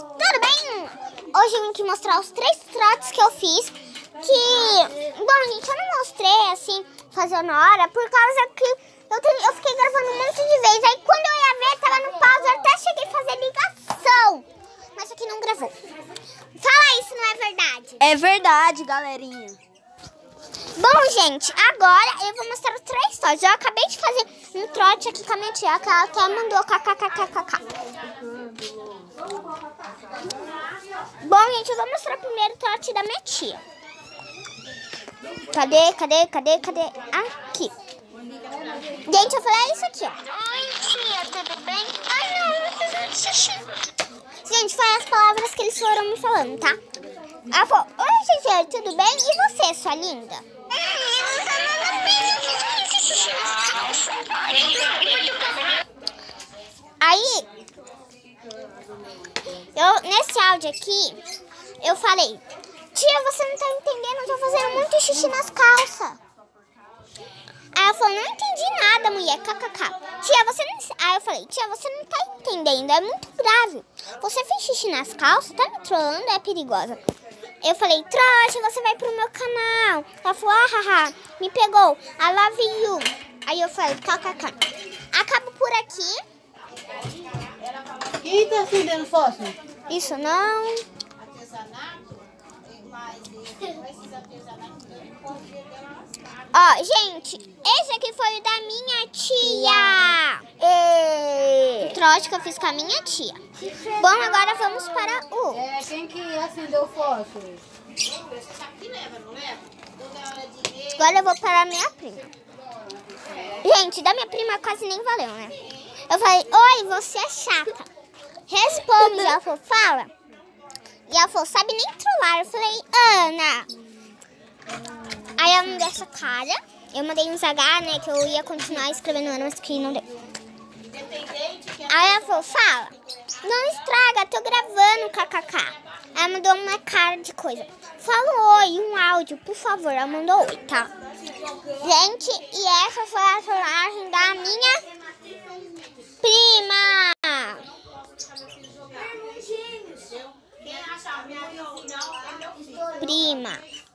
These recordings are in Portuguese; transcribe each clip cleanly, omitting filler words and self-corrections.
tudo bem? Hoje eu vim aqui mostrar os 3 trotes que eu fiz. Bom, gente, eu não mostrei assim, fazendo hora, por causa que eu fiquei gravando um monte de vezes. Aí quando eu ia ver, tava no pause, eu até cheguei a fazer ligação. Mas isso aqui não gravou. Fala isso, não é verdade? É verdade, galerinha. Bom, gente, agora eu vou mostrar os 3 trotes. Eu acabei de fazer um trote aqui com a minha tia, que ela até mandou kkkkkk. Bom, gente, eu vou mostrar o primeiro trote da minha tia. Cadê? Aqui. Gente, eu falei isso aqui, ó. Oi, tia, tudo bem? Ai, não, eu preciso de xixi. Gente, foi as palavras que eles foram me falando, tá? Ela falou, oi, tia, tudo bem? E você, sua linda? Aí, nesse áudio aqui, eu falei, tia, você não tá entendendo, eu tô fazendo muito xixi nas calças. Aí ela falou, não entendi nada, mulher, kkk. Tia, você não... Aí eu falei, tia, você não tá entendendo, é muito grave. Você fez xixi nas calças, tá me trollando, é perigosa. Eu falei, trote, você vai pro meu canal. Ela falou, haha, me pegou, I love you. Aí eu falei, kkk. Acabo por aqui. Quem tá acendendo fósforo? Isso não. Ó, gente, esse aqui foi o da minha tia. O trote que eu fiz com a minha tia. Bom, agora vamos para o... Quem que acendeu o fósforo? Agora eu vou para a minha prima. Gente, da minha prima quase nem valeu, né? Eu falei, oi, você é chata. Responde. Ela falou, fala. E ela falou, sabe nem trollar. Eu falei, Ana. Aí ela me deu essa cara. Eu mandei uns H, né? Que eu ia continuar escrevendo Ana, mas que não deu. Aí ela falou, fala. Não estraga, tô gravando, kkk. Aí ela mandou uma cara de coisa. Fala oi, um áudio, por favor. Ela mandou oi, tá? Gente, e essa foi a trollagem da minha prima. Prima.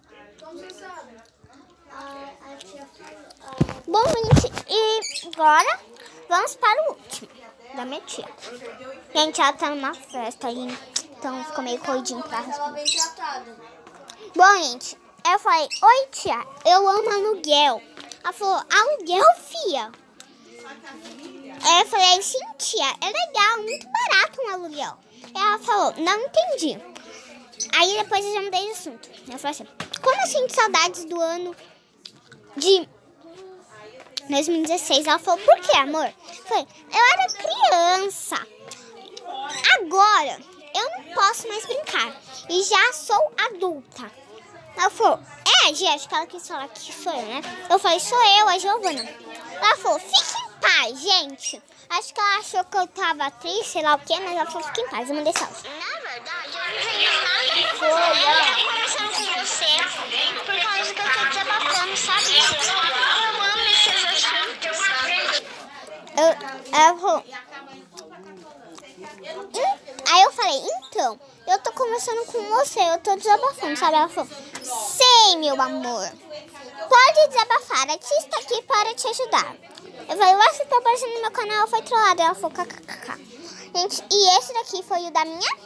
Bom, gente, e agora vamos para o último da minha tia. Gente, ela tá numa festa aí, então ficou meio corridinho pra responder. Bom, gente, eu falei, oi tia, eu amo aluguel. Ela falou, aluguel, fia? Aí eu falei, sim tia, é legal, muito barato um aluguel. Ela falou, não entendi. Aí depois eu já mudei de assunto. Eu falei assim, como eu sinto saudades do ano de 2016? Ela falou, por que, amor? Eu falei, eu era criança. Agora eu não posso mais brincar. E já sou adulta. Ela falou, Gi, acho que ela quis falar que sou eu, né? Eu falei, sou eu, a Giovana. Ela falou, fique em paz, gente. Acho que ela achou que eu tava triste, sei lá o quê, mas ela falou, fique em paz, eu mandei salve. Na verdade, eu não tenho nada pra fazer coração com você, por causa que eu tô desabafando, sabe? Eu amo esses assuntos. Ela falou... Aí eu falei, então, eu tô conversando com você, eu tô desabafando, sabe? Ela falou, sei, meu amor. Pode desabafar, a tia está aqui para te ajudar. Eu falei, você tá aparecendo no meu canal, foi trollado. Ela falou, kkkk. Gente, e esse daqui foi o da minha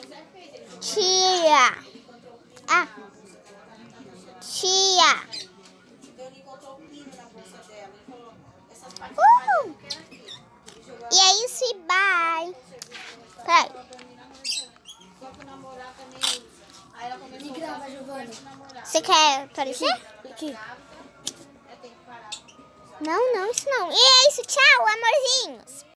tia. Tia. E é isso e bye. Peraí. Você quer aparecer? Aqui. Não, isso não. E é isso, tchau, amorzinhos.